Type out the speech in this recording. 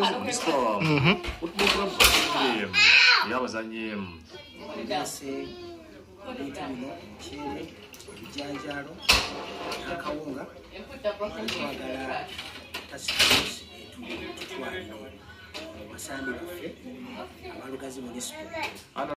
Abalugazi municipal. Utmukram yabazanye. Ese bintu bino kiri ebijanjalo akawunga twagala tasikisi tutwalire abasambi baffe abalugazi municipal.